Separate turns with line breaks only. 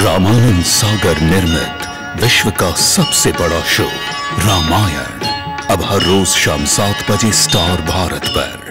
रामानंद सागर निर्मित विश्व का सबसे बड़ा शो रामायण अब हर रोज शाम 7 बजे स्टार भारत पर।